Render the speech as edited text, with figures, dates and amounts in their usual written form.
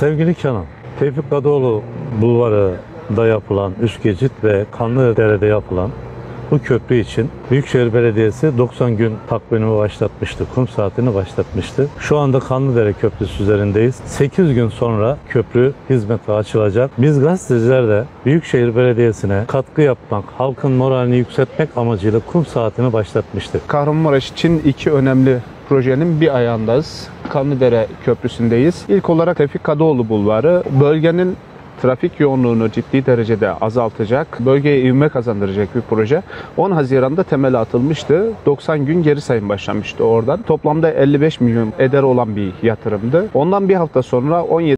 Sevgili Kenan, Tevfik Kadıoğlu Bulvarı'nda yapılan üst geçit ve Kanlıdere'de yapılan bu köprü için Büyükşehir Belediyesi 90 gün takvimini başlatmıştı, kum saatini başlatmıştı. Şu anda Kanlıdere Köprüsü üzerindeyiz. 8 gün sonra köprü hizmete açılacak. Biz gazeteciler de Büyükşehir Belediyesi'ne katkı yapmak, halkın moralini yükseltmek amacıyla kum saatini başlatmıştık. Kahramanmaraş için iki önemli projenin bir ayağındayız. Kanlıdere Köprüsü'ndeyiz. İlk olarak Tevfik Kadıoğlu Bulvarı bölgenin trafik yoğunluğunu ciddi derecede azaltacak, bölgeye ivme kazandıracak bir proje. 10 Haziran'da temeli atılmıştı. 90 gün geri sayım başlamıştı oradan. Toplamda 55 milyon eder olan bir yatırımdı. Ondan bir hafta sonra 17